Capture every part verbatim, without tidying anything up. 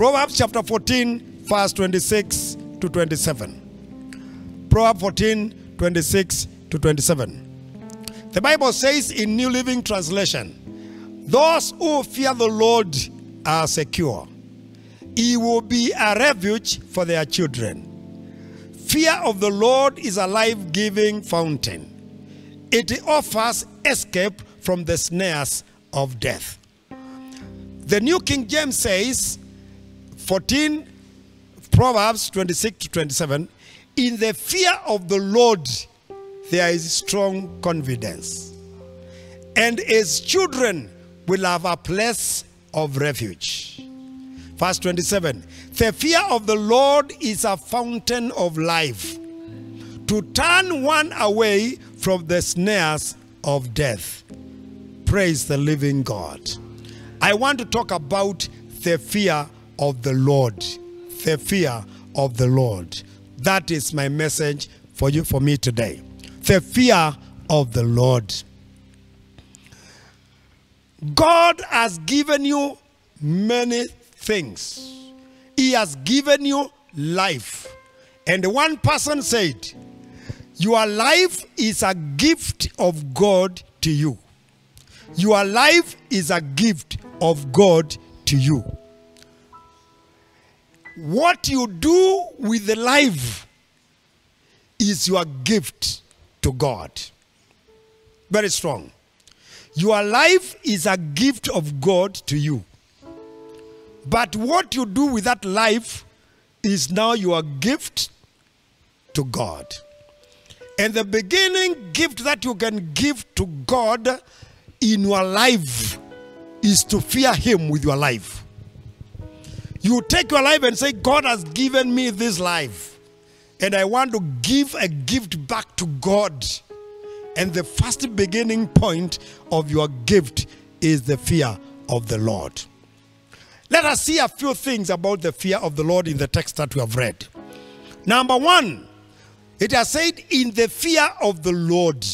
Proverbs chapter fourteen, verse twenty-six to twenty-seven. Proverbs fourteen, twenty-six to twenty-seven. The Bible says in New Living Translation, those who fear the Lord are secure. He will be a refuge for their children. Fear of the Lord is a life-giving fountain. It offers escape from the snares of death. The New King James says, fourteen, Proverbs twenty-six to twenty-seven, in the fear of the Lord there is strong confidence, and his children will have a place of refuge. Verse twenty-seven, the fear of the Lord is a fountain of life, to turn one away from the snares of death. Praise the living God. I want to talk about the fear of the Lord. The fear of the Lord. That is my message for you, for me today. The fear of the Lord. God has given you many things. He has given you life. And one person said, your life is a gift of God to you. Your life is a gift of God to you. What you do with the life is your gift to God. Very strong. Your life is a gift of God to you. But what you do with that life is now your gift to God. And the beginning gift that you can give to God in your life is to fear him with your life. You take your life and say, God has given me this life, and I want to give a gift back to God. And the first beginning point of your gift is the fear of the Lord. Let us see a few things about the fear of the Lord in the text that we have read. Number one, it has said, in the fear of the Lord.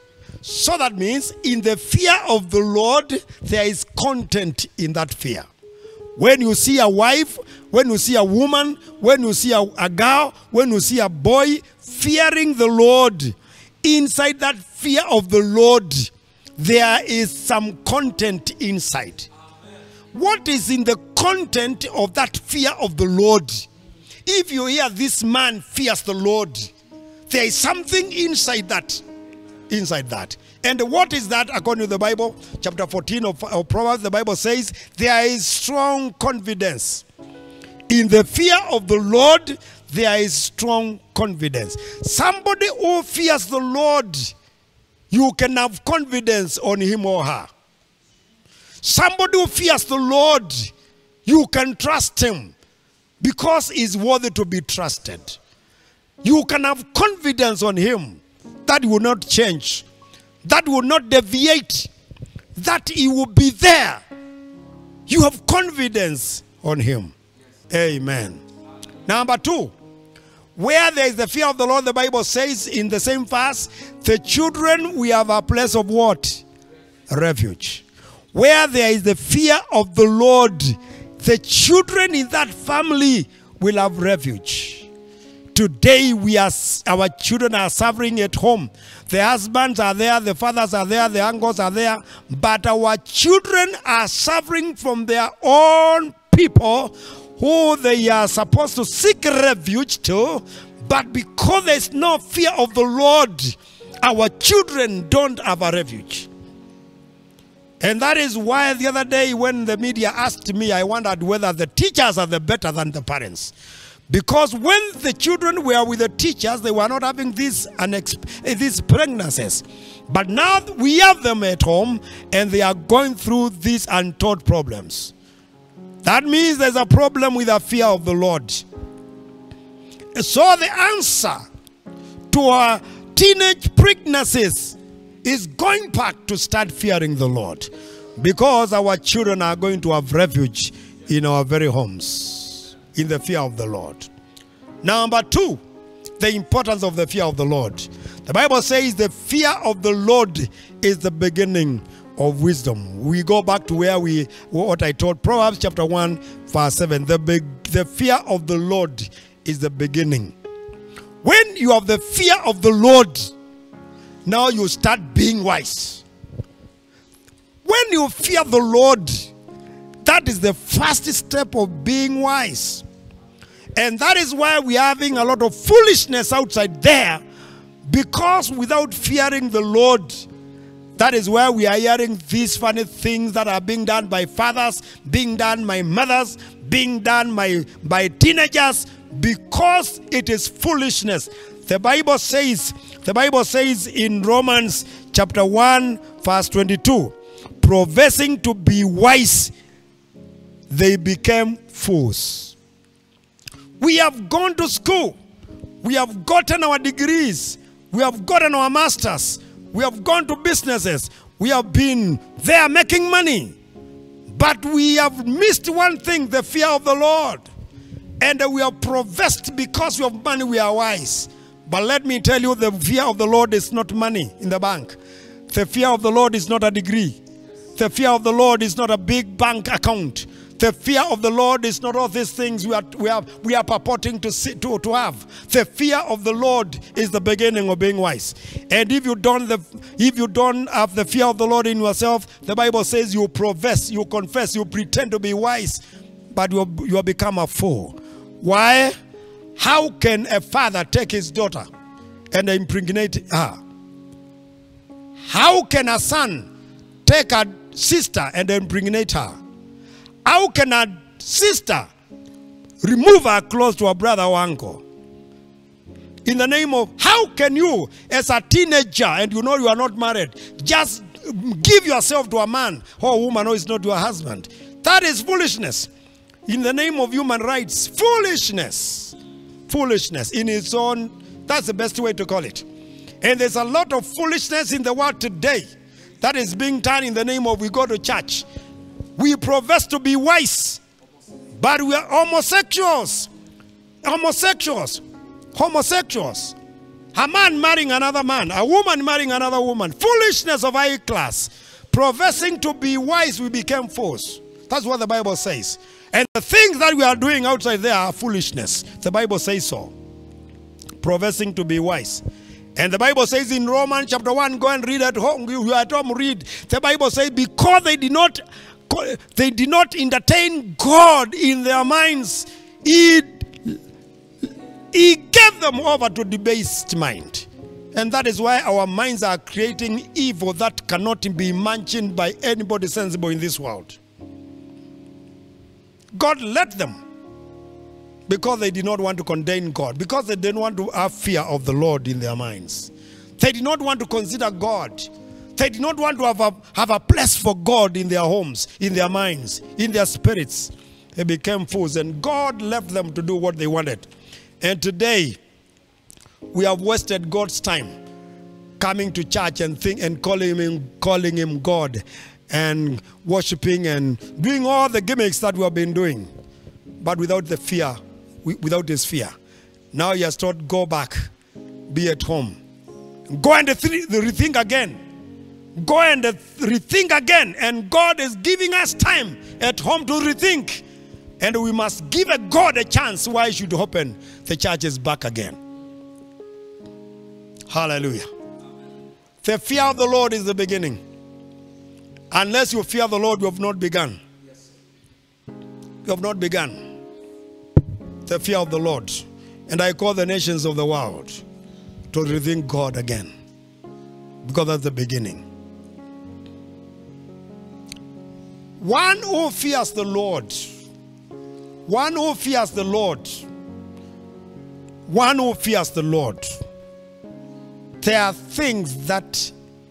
So that means in the fear of the Lord, there is content in that fear. When you see a wife, when you see a woman, when you see a, a girl, when you see a boy fearing the Lord, inside that fear of the Lord, there is some content inside. What is in the content of that fear of the Lord? If you hear this man fears the Lord, there is something inside that. Inside that. And what is that according to the Bible? Chapter fourteen of, of Proverbs, the Bible says, there is strong confidence. In the fear of the Lord, there is strong confidence. Somebody who fears the Lord, you can have confidence on him or her. Somebody who fears the Lord, you can trust him because he's worthy to be trusted. You can have confidence on him that will not change, that will not deviate, that he will be there. You have confidence on him. Amen. Number two, where there is the fear of the Lord, the Bible says in the same verse, the children, we have a place of what? Refuge. Where there is the fear of the Lord, the children in that family will have refuge. Today, we are, our children are suffering at home. The husbands are there, the fathers are there, the uncles are there. But our children are suffering from their own people who they are supposed to seek refuge to. But because there is no fear of the Lord, our children don't have a refuge. And that is why the other day when the media asked me, I wondered whether the teachers are the better than the parents. Because when the children were with the teachers, they were not having these, these pregnancies. But now we have them at home and they are going through these untold problems. That means there's a problem with the fear of the Lord. So the answer to our teenage pregnancies is going back to start fearing the Lord. Because our children are going to have refuge in our very homes, in the fear of the Lord. Number two, the importance of the fear of the Lord. The Bible says the fear of the Lord is the beginning of wisdom. We go back to where we, what I told, Proverbs chapter one, verse seven. The, big, the fear of the Lord is the beginning. When you have the fear of the Lord, now you start being wise. When you fear the Lord, that is the first step of being wise. And that is why we are having a lot of foolishness outside there, because without fearing the Lord, that is where we are hearing these funny things that are being done by fathers, being done by mothers, being done by, by teenagers, because it is foolishness. The Bible says, the Bible says in Romans chapter one, verse twenty-two, professing to be wise, they became fools. We have gone to school. We have gotten our degrees. We have gotten our masters. We have gone to businesses. We have been there making money. But we have missed one thing, the fear of the Lord. And we are professed because we have money, we are wise. But let me tell you, the fear of the Lord is not money in the bank. The fear of the Lord is not a degree. The fear of the Lord is not a big bank account. The fear of the Lord is not all these things we are, we are, we are purporting to, see, to, to have. The fear of the Lord is the beginning of being wise. And if you don't, the, if you don't have the fear of the Lord in yourself, the Bible says you profess, you confess, you pretend to be wise, but you, you have become a fool. Why? How can a father take his daughter and impregnate her? How can a son take a sister and impregnate her? How can a sister remove her clothes to her brother or uncle? In the name of, how can you, as a teenager, and you know you are not married, just give yourself to a man or a woman who is not your husband? That is foolishness. In the name of human rights, foolishness. Foolishness in its own, that's the best way to call it. And there's a lot of foolishness in the world today that is being done in the name of we go to church. We profess to be wise, but we are homosexuals. Homosexuals. Homosexuals. A man marrying another man, a woman marrying another woman. Foolishness of high class. Professing to be wise, we became fools. That's what the Bible says. And the things that we are doing outside there are foolishness. The Bible says so. Professing to be wise. And the Bible says in Romans chapter one, go and read at home. You are at home, read. The Bible says because they did not, they did not entertain God in their minds, He, he gave them over to debased mind. And that is why our minds are creating evil that cannot be imagined by anybody sensible in this world. God let them because they did not want to condemn God, because they didn't want to have fear of the Lord in their minds. They did not want to consider God. They did not want to have a, have a place for God in their homes, in their minds, in their spirits. They became fools, and God left them to do what they wanted. And today, we have wasted God's time coming to church and think and calling him, calling him God, and worshiping and doing all the gimmicks that we have been doing, but without the fear, without his fear. Now he has taught, go back, be at home. Go and rethink again. Go and rethink again. And God is giving us time at home to rethink. And we must give a God a chance why he should open the churches back again. Hallelujah. The fear of the Lord is the beginning. Unless you fear the Lord, you have not begun. You have not begun. The fear of the Lord. And I call the nations of the world to rethink God again. Because that's the beginning. One who fears the Lord. One who fears the Lord. One who fears the Lord. There are things that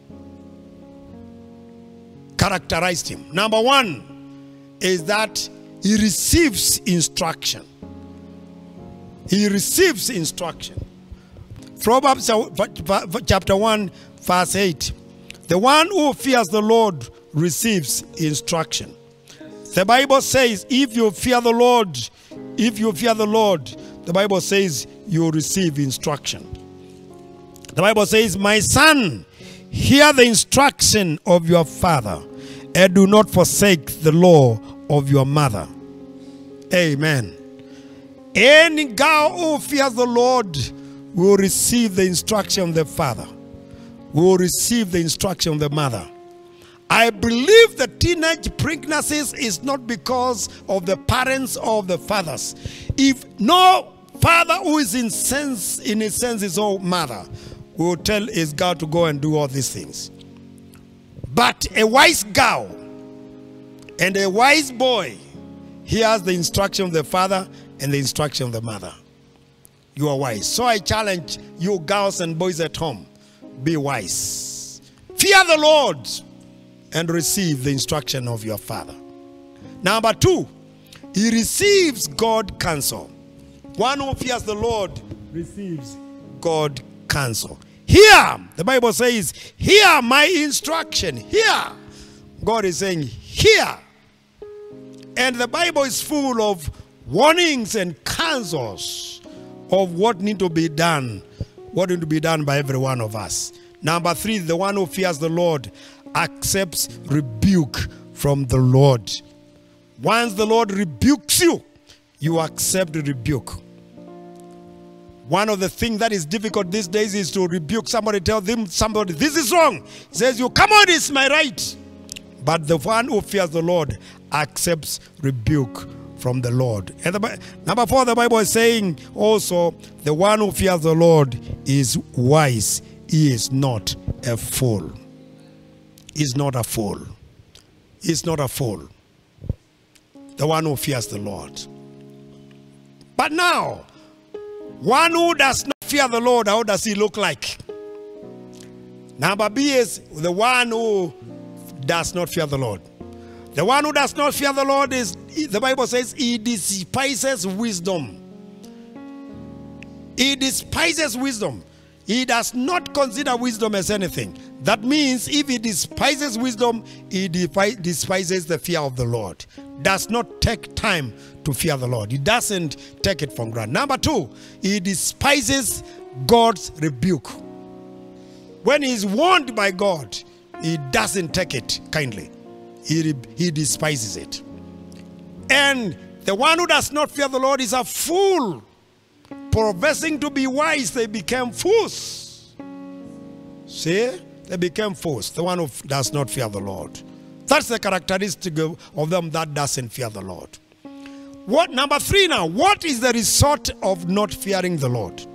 characterized him. Number one is that he receives instruction. He receives instruction. Proverbs chapter one, verse eight. The one who fears the Lord receives instruction. The Bible says, if you fear the Lord, if you fear the Lord, the Bible says you receive instruction. The Bible says, my son, hear the instruction of your father, and do not forsake the law of your mother. Amen. Any girl who fears the Lord will receive the instruction of the father, will receive the instruction of the mother. I believe the teenage pregnancies is not because of the parents or the fathers. If no father who is in sense, in his sense, his own mother, will tell his girl to go and do all these things. But a wise girl and a wise boy hears the instruction of the father and the instruction of the mother. You are wise. So I challenge you girls and boys at home, be wise. Fear the Lord and receive the instruction of your father. Number two, he receives God counsel. One who fears the Lord receives God counsel. Hear, the Bible says, hear my instruction. Hear. God is saying, hear. And the Bible is full of warnings and counsels of what need to be done, what need to be done by every one of us. Number three, the one who fears the Lord accepts rebuke from the Lord. Once the Lord rebukes you, you accept the rebuke. One of the things that is difficult these days is to rebuke somebody, tell them somebody, this is wrong. He says, you come on, it's my right. But the one who fears the Lord accepts rebuke from the Lord. And the, number four, the Bible is saying also, the one who fears the Lord is wise. He is not a fool. He's not a fool. He's not a fool. The one who fears the Lord. But now, one who does not fear the Lord, how does he look like? Number B is the one who does not fear the Lord. The one who does not fear the Lord is, the Bible says, he despises wisdom. He despises wisdom. He does not consider wisdom as anything. That means if he despises wisdom, he despises the fear of the Lord. Does not take time to fear the Lord. He doesn't take it for granted. Number two, he despises God's rebuke. When he is warned by God, he doesn't take it kindly. He, he despises it. And the one who does not fear the Lord is a fool. Professing to be wise, they became fools. See? They became fools. The one who does not fear the Lord. That's the characteristic of them that doesn't fear the Lord. What number three now? What is the result of not fearing the Lord?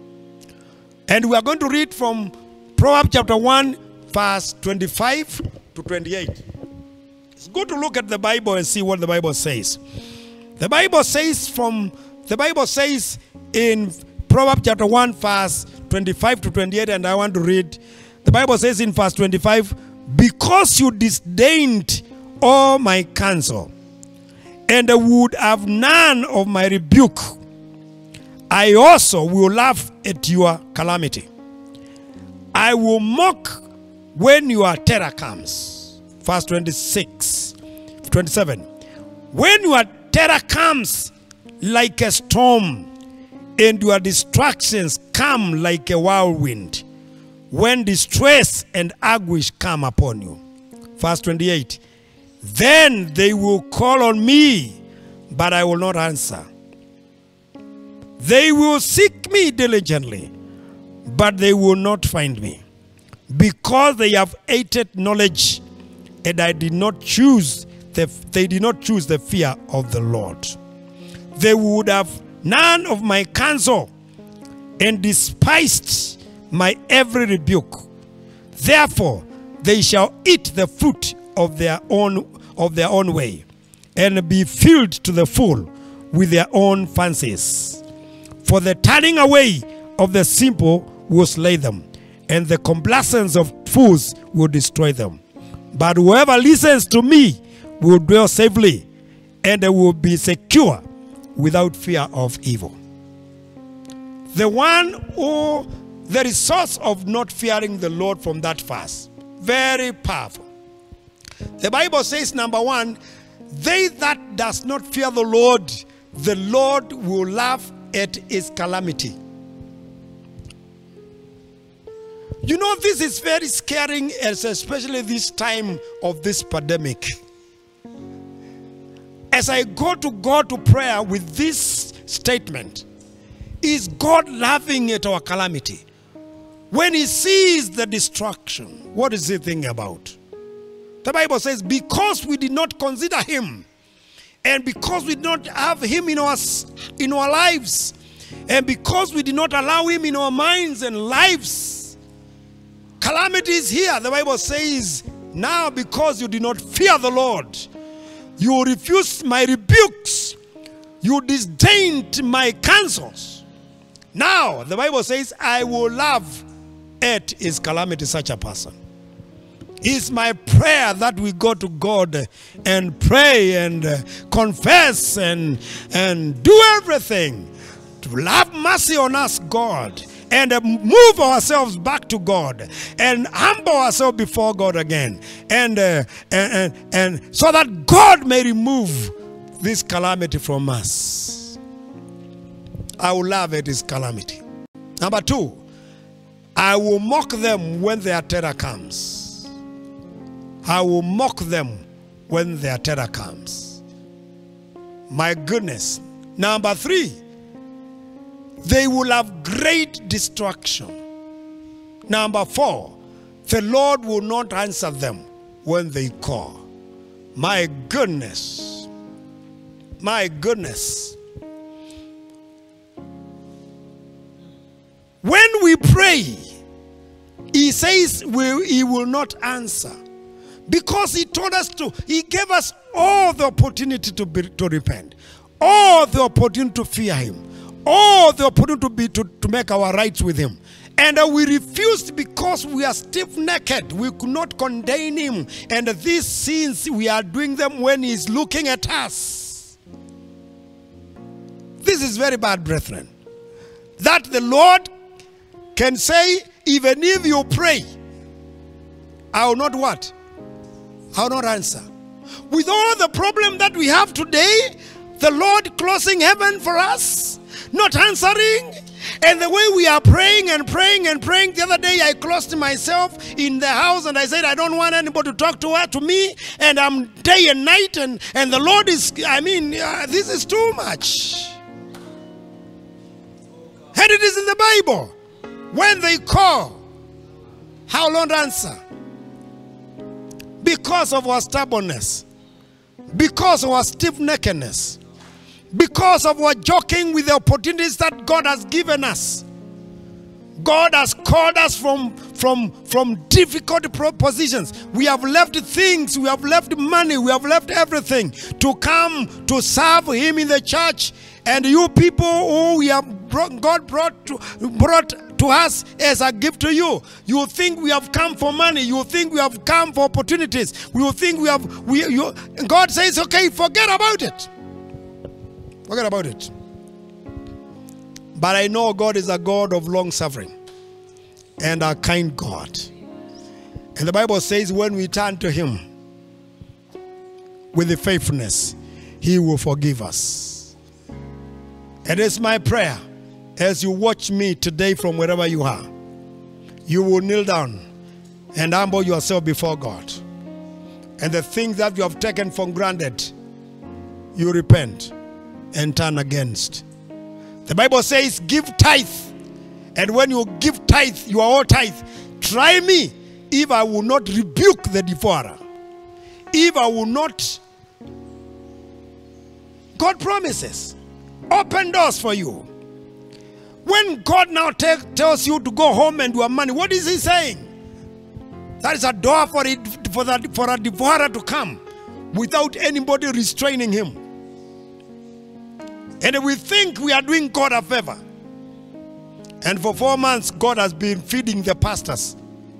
And we are going to read from Proverbs chapter one, verse twenty-five to twenty-eight. It's good to look at the Bible and see what the Bible says. The Bible says from the Bible says in Proverbs chapter one, verse twenty-five to twenty-eight, and I want to read. The Bible says in verse twenty-five, because you disdained all my counsel, and would have none of my rebuke, I also will laugh at your calamity. I will mock when your terror comes. Verse twenty-six, twenty-seven. When your terror comes like a storm, and your distractions come like a whirlwind, when distress and anguish come upon you. Verse twenty-eight. Then they will call on me, but I will not answer. They will seek me diligently, but they will not find me, because they have hated knowledge, and I did not choose the, they did not choose the fear of the Lord. They would have none of my counsel, and despised my every rebuke. Therefore they shall eat the fruit of their own of their own way, and be filled to the full with their own fancies. For the turning away of the simple will slay them, and the complacence of fools will destroy them. But whoever listens to me will dwell safely, and they will be secure without fear of evil. The one who, the result of not fearing the Lord from that verse, very powerful. The Bible says, number one, they that does not fear the Lord, the Lord will laugh at his calamity. You know, this is very scary, especially this time of this pandemic. as I go to God to prayer with this statement, is God laughing at our calamity? When he sees the destruction, what is he thinking about? The Bible says, because we did not consider him, and because we did not have him in our, in our lives, and because we did not allow him in our minds and lives, calamity is here. The Bible says, now because you did not fear the Lord, you refused my rebukes, you disdained my counsels. Now, the Bible says, I will laugh at his calamity, such a person. It's my prayer that we go to God and pray and uh, confess and, and do everything to have mercy on us, God, and uh, move ourselves back to God and humble ourselves before God again, and, uh, and, and, and so that God may remove this calamity from us. I will laugh at his calamity. Number two, I will mock them when their terror comes. I will mock them when their terror comes. My goodness. Number three, they will have great destruction. Number four, the Lord will not answer them when they call. My goodness. My goodness. When we pray, he says we, he will not answer. Because he told us to, he gave us all the opportunity to, be, to repent, all the opportunity to fear him, all the opportunity to, be, to, to make our rights with him. And uh, we refused because we are stiff-necked. We could not contain him. And uh, these sins, we are doing them when he's looking at us. This is very bad, brethren. That the Lord can say, even if you pray, I will not what? I will not answer. With all the problem that we have today, the Lord closing heaven for us, not answering, and the way we are praying and praying and praying. The other day I closed myself in the house and I said I don't want anybody to talk to her, to me, and I'm day and night, and, and the Lord is, I mean, uh, this is too much. And it is in the Bible. When they call, how long answer? Because of our stubbornness, because of our stiff-neckedness, because of our joking with the opportunities that God has given us. God has called us from, from, from difficult positions. We have left things, we have left money, we have left everything to come to serve him in the church. And you people who we have brought, God brought to, brought to us as a gift to you. You think we have come for money. You think we have come for opportunities. You think we have, we, you, God says, okay, forget about it. Forget about it. But I know God is a God of long suffering and a kind God. And the Bible says when we turn to him with the faithfulness, he will forgive us. And it's my prayer, as you watch me today from wherever you are, you will kneel down and humble yourself before God. And the things that you have taken for granted, you repent and turn against. The Bible says, give tithe. And when you give tithe, you are all tithe. Try me if I will not rebuke the devourer. If I will not, God promises, open doors for you. When God now take, tells you to go home and do money, what is he saying? That is a door for, it, for, the, for a devourer to come without anybody restraining him. And we think we are doing God a favor. And for four months, God has been feeding the pastors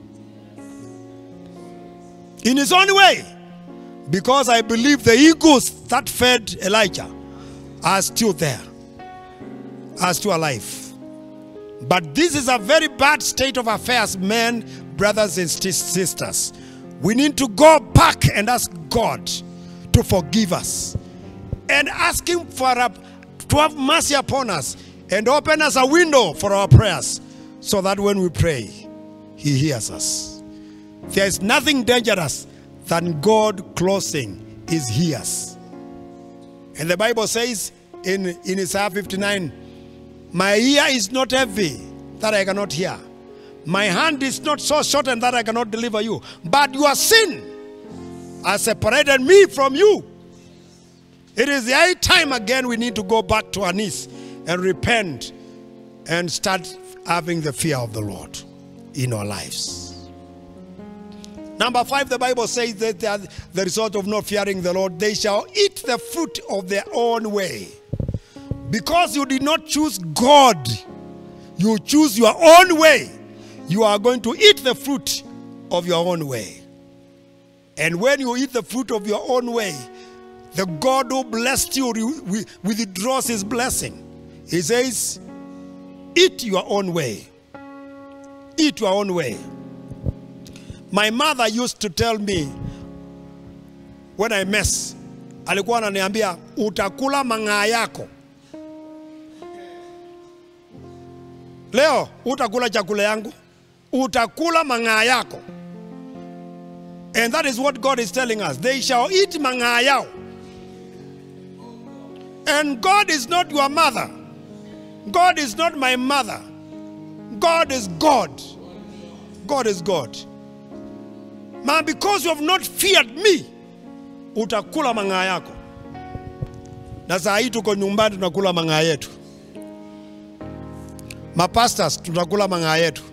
in his own way. Because I believe the eagles that fed Elijah are still there, are still alive. But this is a very bad state of affairs, men, brothers and sisters. We need to go back and ask God to forgive us. And ask him for a, to have mercy upon us. And open us a window for our prayers. So that when we pray, he hears us. There is nothing dangerous than God closing his ears And the Bible says in, in Isaiah fifty-nine, my ear is not heavy that I cannot hear. My hand is not so shortened that I cannot deliver you. But your sin has separated me from you. It is the high time again we need to go back to our knees and repent and start having the fear of the Lord in our lives. Number five, the Bible says that the result of not fearing the Lord, they shall eat the fruit of their own way. Because you did not choose God, you choose your own way, you are going to eat the fruit of your own way. And when you eat the fruit of your own way, the God who blessed you withdraws his blessing. He says, eat your own way. Eat your own way. My mother used to tell me, when I mess, alikuwa ananiambia, utakula mang'aa yako. Leo, utakula chakula yangu. Utakula mang'aa yako. And that is what God is telling us. They shall eat mang'aa yao. And God is not your mother. God is not my mother. God is God. God is God. Man, because you have not feared me, utakula mang'aa yako. Na saa hii tuko nyumbani tunakula mang'aa yetu. Mapastors tunakula mang'aa yetu.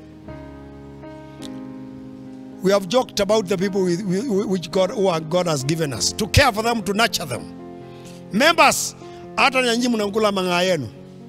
We have joked about the people with, which God, who are, God has given us, to care for them, to nurture them. Members, hata nyinyi mnakula mang'aa yenu.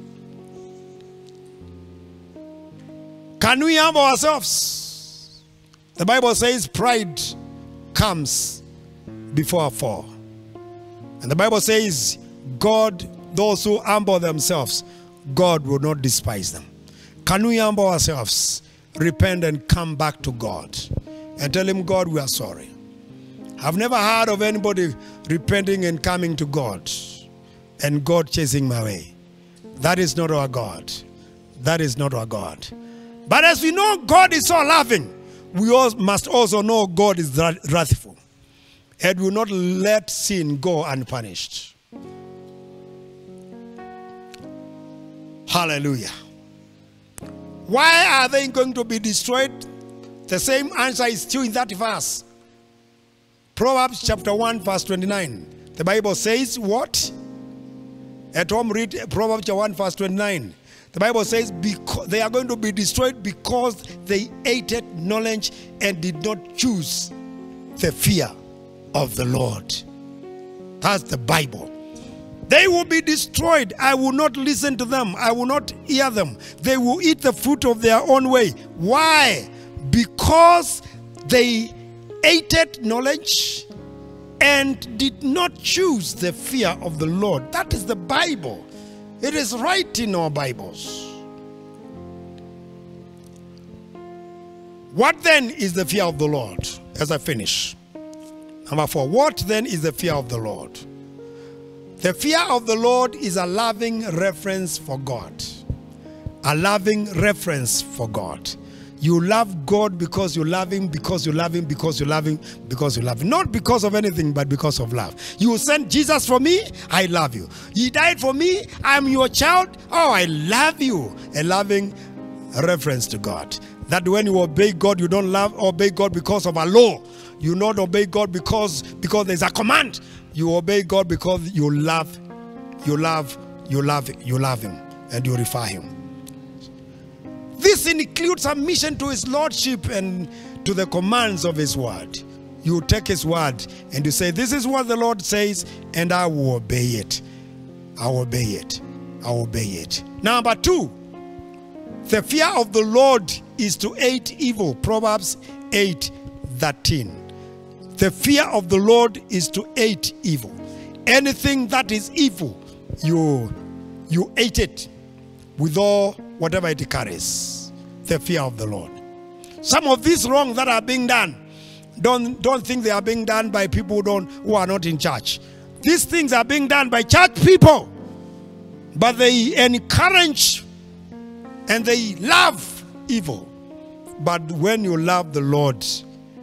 Can we humble ourselves? The Bible says pride comes before a fall. And the Bible says God, those who humble themselves, God will not despise them. Can we humble ourselves, repent and come back to God and tell him, God, we are sorry. I've never heard of anybody repenting and coming to God and God chasing my way. That is not our God. That is not our God. But as we know God is so loving, we all must also know God is wrathful and will not let sin go unpunished. Hallelujah. Why are they going to be destroyed? The same answer is still in that verse. Proverbs chapter one verse twenty-nine. The Bible says what? At home read Proverbs chapter one verse twenty-nine. The Bible says because they are going to be destroyed because they hated knowledge and did not choose the fear of the Lord. That's the Bible. They will be destroyed. I will not listen to them. I will not hear them. They will eat the fruit of their own way. Why? Because they hated knowledge and did not choose the fear of the Lord. That is the Bible. It is right in our Bibles. What then is the fear of the Lord? As I finish. Number four, what then is the fear of the Lord? The fear of the Lord is a loving reverence for God. A loving reverence for God. You love God because you love him, because you love him, because you love him, because you love him. Not because of anything, but because of love. You sent Jesus for me, I love you. He died for me, I'm your child, oh, I love you. A loving reference to God. That when you obey God, you don't love obey God because of a law. You not obey God because, because there's a command. You obey God because you love, you love, you love, you love him and you revere him. This includes submission to his lordship and to the commands of his word. You take his word and you say, this is what the Lord says, and I will obey it. I will obey it. I will obey it. Number two, the fear of the Lord is to hate evil. Proverbs eight thirteen. The fear of the Lord is to hate evil. Anything that is evil, you, you hate it with all whatever it carries. The fear of the Lord. Some of these wrongs that are being done, don't, don't think they are being done by people who, don't, who are not in church. These things are being done by church people. But they encourage and they love evil. But when you love the Lord,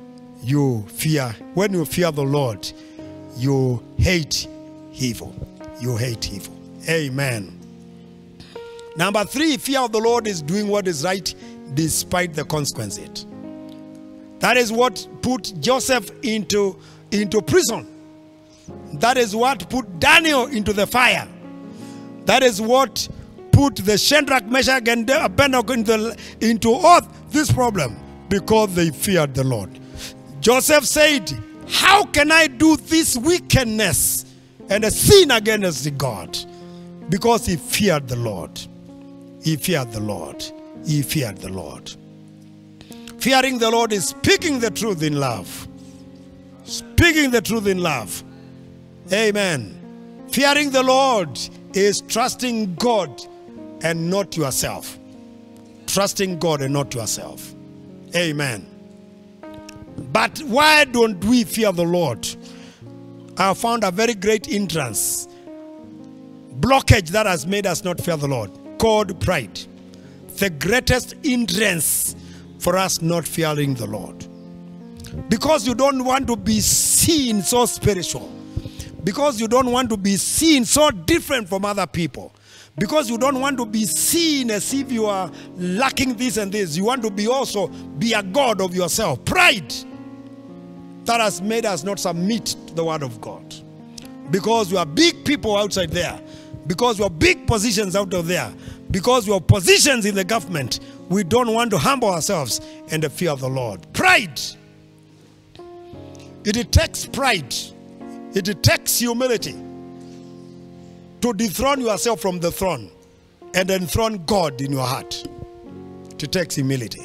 you fear. When you fear the Lord, you hate evil. you hate evil. Amen. Number three, fear of the Lord is doing what is right despite the consequences. That is what put Joseph into, into prison. That is what put Daniel into the fire. That is what put the Shadrach, Meshach, and Abednego into, into oath this problem, because they feared the Lord. Joseph said, how can I do this wickedness and a sin against God? Because he feared the Lord. He feared the Lord. He feared the Lord. Fearing the Lord is speaking the truth in love. Speaking the truth in love. Amen. Fearing the Lord is trusting God and not yourself. Trusting God and not yourself. Amen. But why don't we fear the Lord? I have found a very great entrance, blockage that has made us not fear the Lord, called pride. The greatest hindrance for us not fearing the Lord. Because you don't want to be seen so spiritual. Because you don't want to be seen so different from other people. Because you don't want to be seen as if you are lacking this and this. You want to be also be a God of yourself. Pride. That has made us not submit to the word of God. Because you are big people outside there. Because you are big positions out of there. Because you have positions in the government. We don't want to humble ourselves in the fear of the Lord. Pride. It takes pride. It takes humility to dethrone yourself from the throne and enthrone God in your heart. It takes humility.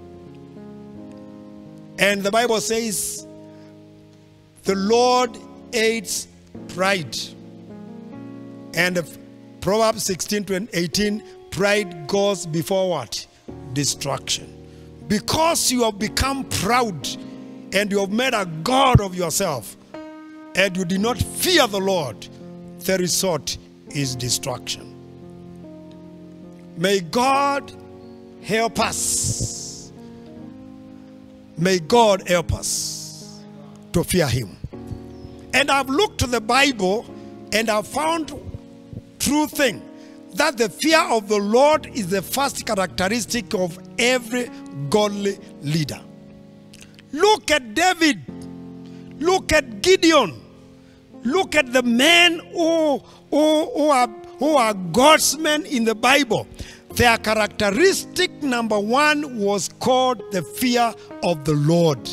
And the Bible says, the Lord hates pride. And Proverbs sixteen to eighteen, pride goes before what? Destruction. Because you have become proud and you have made a god of yourself and you did not fear the Lord, the result is destruction. May God help us. May God help us to fear him. And I've looked to the Bible and I've found true thing, that the fear of the Lord is the first characteristic of every godly leader. Look at David. Look at Gideon. Look at the men who, who, who, are, who are God's men in the Bible. Their characteristic number one was called the fear of the Lord.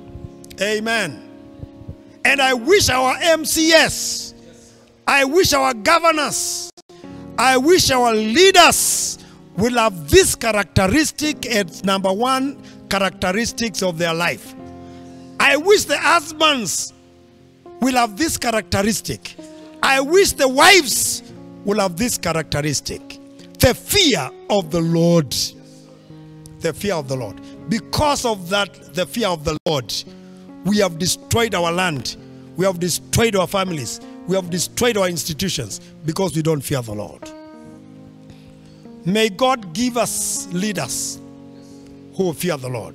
Amen. And I wish our M C S, I wish our governors, I wish our leaders will have this characteristic as number one characteristics of their life. I wish the husbands will have this characteristic. I wish the wives will have this characteristic. The fear of the Lord. The fear of the Lord. Because of that, the fear of the Lord, we have destroyed our land. We have destroyed our families. We have destroyed our institutions because we don't fear the Lord. May God give us leaders who fear the Lord.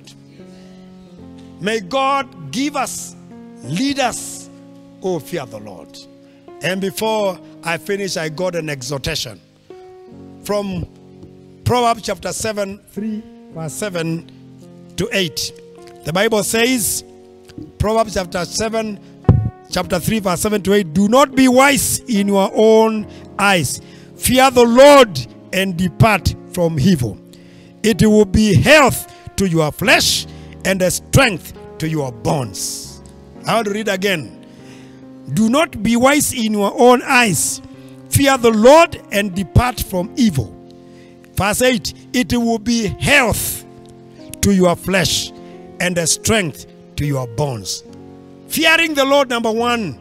May God give us leaders who fear the Lord. And before I finish, I got an exhortation from Proverbs chapter seven, three, verse seven to eight. The Bible says, Proverbs chapter seven, chapter three, verse seven to eight, do not be wise in your own eyes. Fear the Lord and depart from evil. It will be health to your flesh and a strength to your bones. I want to read again. Do not be wise in your own eyes. Fear the Lord and depart from evil. Verse eight, it will be health to your flesh and a strength to your bones. Fearing the Lord, number one,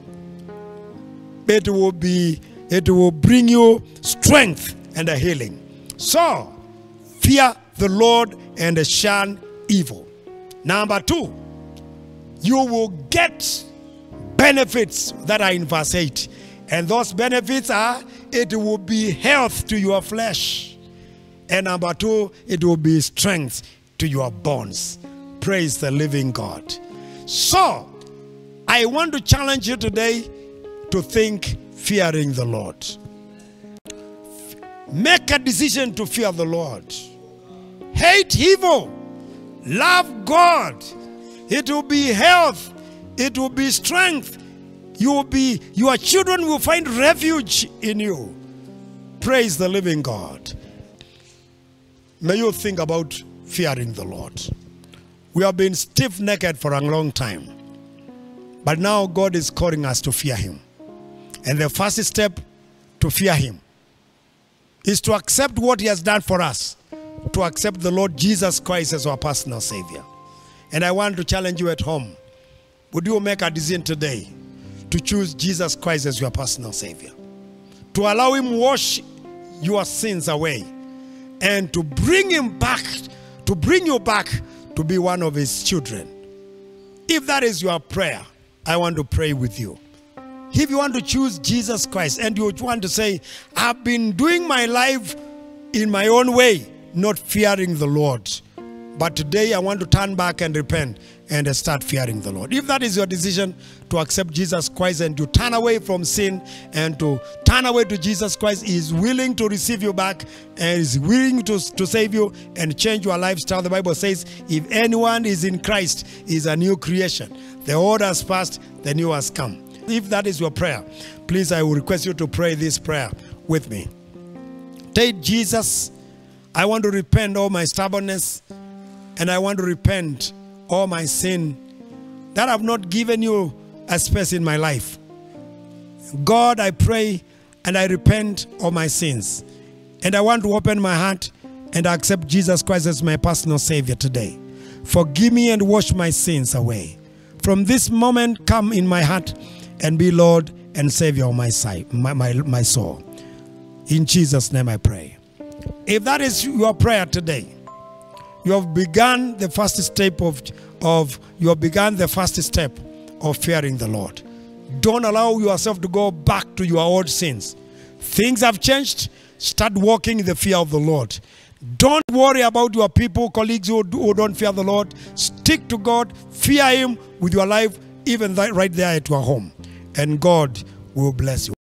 it will be, it will bring you strength and a healing. So, fear the Lord and shun evil. Number two, you will get benefits that are in verse eight. And those benefits are, it will be health to your flesh. And number two, it will be strength to your bones. Praise the living God. So, I want to challenge you today to think fearing the Lord. Make a decision to fear the Lord. Hate evil. Love God. It will be health. It will be strength. You will be, your children will find refuge in you. Praise the living God. May you think about fearing the Lord. We have been stiff-necked for a long time. But now God is calling us to fear him. And the first step to fear him is to accept what he has done for us. To accept the Lord Jesus Christ as our personal Savior. And I want to challenge you at home. Would you make a decision today to choose Jesus Christ as your personal Savior? To allow him wash your sins away. And to bring him back, to bring you back to be one of his children. If that is your prayer, I want to pray with you. If you want to choose Jesus Christ and you want to say, I've been doing my life in my own way, not fearing the Lord. But today I want to turn back and repent and start fearing the Lord. If that is your decision to accept Jesus Christ and to turn away from sin and to turn away to Jesus Christ, he is willing to receive you back and is willing to, to save you and change your lifestyle. The Bible says, if anyone is in Christ, he is a new creation. The old has passed, the new has come. If that is your prayer, please, I will request you to pray this prayer with me. Take Jesus, I want to repent all my stubbornness, and I want to repent all my sin that I've not given you a space in my life. God, I pray and I repent of my sins. And I want to open my heart and accept Jesus Christ as my personal Savior today. Forgive me and wash my sins away. From this moment, come in my heart and be Lord and Savior of my, side, my, my, my soul. In Jesus' name I pray. If that is your prayer today, you have begun the first step of, of you have begun the first step of fearing the Lord. Don't allow yourself to go back to your old sins. Things have changed. Start walking in the fear of the Lord. Don't worry about your people, colleagues who, who don't fear the Lord. Stick to God. Fear him with your life, even right there at your home. And God will bless you.